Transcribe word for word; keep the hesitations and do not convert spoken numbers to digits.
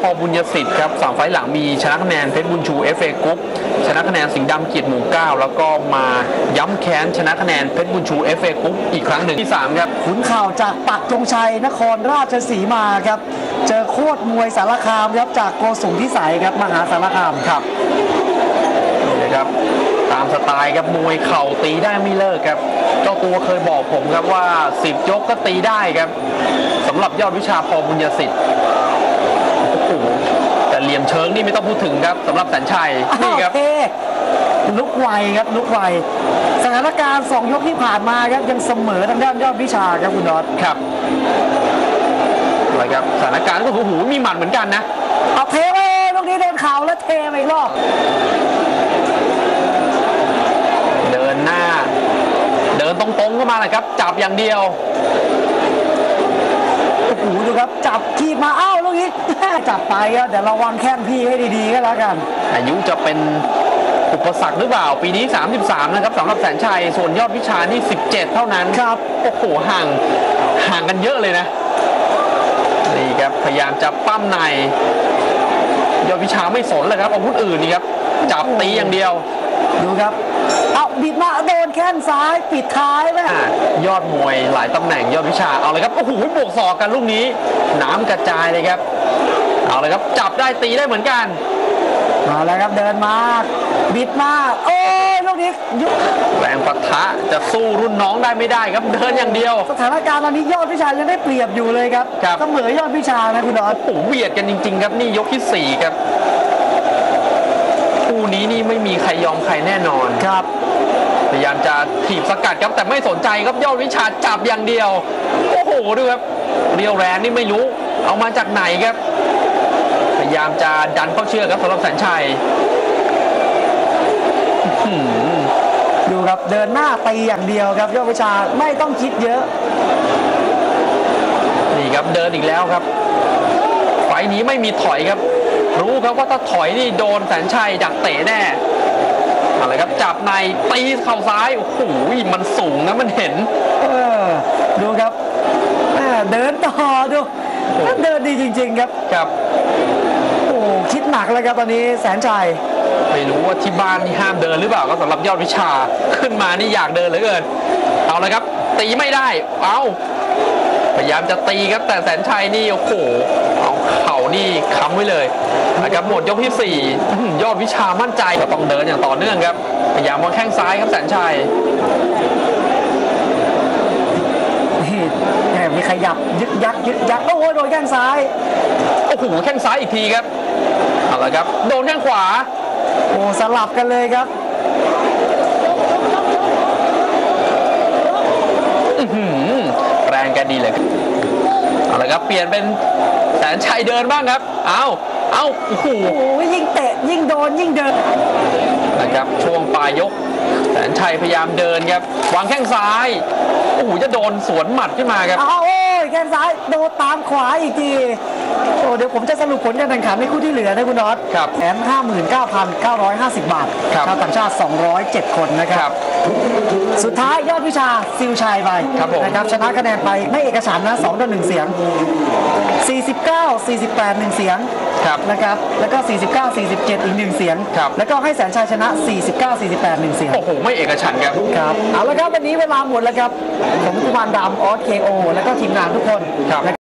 พบุญยสิทธิ์ครับสามไฟล์หลังมีชนะคะแนนเพชรบุญชู เอฟ เอ กรุ๊ปชนะคะแนนสิงห์ดำเกียรติหมู่เก้าแล้วก็มาย้ำแค้นชนะคะแนนเพชรบุญชู เอฟ เอ กรุ๊ปอีกครั้งหนึ่งที่สามครับขุนข่าวจากปักธงชัยนครราชสีมาครับเจอโคตรมวยสารคามครับจากโกสุมพิสัยครับมหาสารคามครับนี่นะครับตามสไตล์ครับมวยเข่าตีได้ไม่เลิกครับเจ้าตัวเคยบอกผมครับว่าสิบยกก็ตีได้ครับสำหรับยอดวิชาพบุญยสิทธิ์โอ้โหแต่เหลี่ยมเชิงนี่ไม่ต้องพูดถึงครับสำหรับแสนชัยนี่ครับลุกไวครับลุกไวสถานการณ์สองยกที่ผ่านมาครับยังเสมอทางด้านยอดวิชาครับคุณน็อตครับอะไรครับสถานการณ์ก็โอ้โหมีหมัดเหมือนกันนะเอาเทไปตรงนี้เดินเข่าแล้วเทไปอีกรอบเดินหน้าเดินตรงๆเข้ามาเลยครับจับอย่างเดียวโอ้โหดูครับจับขีบมาอ้าวลูกนี้จับไปครับแต่ระวังแข้งพี่ให้ดีๆก็แล้วกันอายุจะเป็นอุปสรรคหรือเปล่าปีนี้สามสิบสามนะครับสำหรับแสนชัยส่วนยอดวิชานี่สิบเจ็ดเท่านั้นครับโอ้โหห่างห่างกันเยอะเลยนะนี่ครับพยายามจะปั้มในยอดวิชาไม่สนเลยครับอาวุธอื่นนี่ครับจับตีอย่างเดียวดูครับเอาบิดมาโดนแข้งซ้ายปิดท้ายไหมยอดมวยหลายตำแหน่งยอดวิชาเอาเลยครับโอ้โหบวกศอกกันลูกนี้น้ำกระจายเลยครับเอาเลยครับจับได้ตีได้เหมือนกันมาแล้วครับเดินมาบิดมาโอ้ยลูกนี้แรงปะทะจะสู้รุ่นน้องได้ไม่ได้ครับเดินอย่างเดียวสถานการณ์ตอนนี้ยอดวิชายังได้เปรียบอยู่เลยครับเสมอยอดวิชานะคุณดอนโอ้โหเบียดกันจริงๆครับนี่ยกที่สี่ครับคู่นี้นี่ไม่มีใครยอมใครแน่นอนครับพยายามจะถีบสกัดครับแต่ไม่สนใจครับยอดวิชาจับอย่างเดียวโอ้โหดูครับเรียวแรงนี่ไม่รู้เอามาจากไหนครับพยายามจะดันเข้าเชือกครับสำหรับแสนชัยดูครับเดินหน้าตีอย่างเดียวครับยอดวิชาไม่ต้องคิดเยอะนี่ครับเดินอีกแล้วครับไฟนี้ไม่มีถอยครับรู้ครับว่าถ้าถอยนี่โดนแสนชัยดักเตะแน่อะไรครับจับในตีเข่าซ้ายโอ้โหมันสูงนะมันเห็นเออดูครับเดินต่อดูเดินดีจริงๆครับครับโอ้คิดหนักเลยครับตอนนี้แสนชัยไม่รู้ว่าที่บ้านนี่ห้ามเดินหรือเปล่าก็สำหรับยอดวิชาขึ้นมานี่อยากเดินเหลือเกินเอาเลยครับตีไม่ได้เอาพยายามจะตีครับแต่แสนชัยนี่โอ้โหเอาเข่านี่ค้ำไว้เลยนะครับหมดยกที่สี่ยอดวิชามั่นใจก็ต้องเดินอย่างต่อเนื่องครับพยายามวางแข้งซ้ายครับแสนชัยแหมมีขยับยึกยักยึกยักโอ้โหโดนแข้งซ้ายโอ้โหแข้งซ้ายอีกทีครับเอาละครับโดนแข้งขวาโอ้สลับกันเลยครับแรงกันดีเลยเอาละครับเปลี่ยนเป็นแสนชัยเดินบ้างครับเอาเอาโอ้โหยิ่งเตะยิ่งโดนยิ่งเดินนะครับช่วงปลายยกแสนชัยพยายามเดินครับวางแข้งซ้ายโอ้โหจะโดนสวนหมัดขึ้นมาครับเอาโอ้ยแข้งซ้ายโดนตามขวาอีกทีโอ้เดี๋ยวผมจะสรุปผลการแข่งขันในคู่ที่เหลือนะคุณน็อตครับแถม ห้าหมื่นเก้าพันเก้าร้อยห้าสิบ บาทชาวต่างชาติสองร้อยเจ็ดคนนะครับสุดท้ายยอดวิชาซิลชัยไปนะครับชนะคะแนนไปไม่เอกฉันท์นะสองต่อหนึ่งเสียงสี่สิบเก้า สี่สิบแปด หนึ่งเสียงนะครับแล้วก็สี่สิบเก้า สี่สิบเจ็ดอีกหนึ่งเสียงแล้วก็ให้แสนชัยชนะสี่สิบเก้า สี่สิบแปด หนึ่งเสียงโอ้โหไม่เอกฉันท์ครับครับเอาละครับวันนี้เวลาหมดแล้วครับผมกุมารดำออสเคโอแล้วก็ทีมงานทุกคน